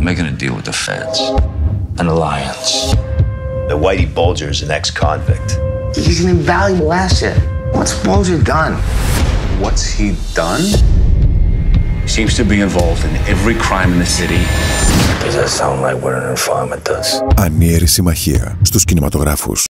making a deal with the feds. An alliance. The Whitey Bulger is an ex-convict. He's an invaluable asset. What's Bulger done? What's he done? He seems to be involved in every crime in the city. Does that sound like what an informant does? Ανίερη συμμαχία στους κινηματογράφους.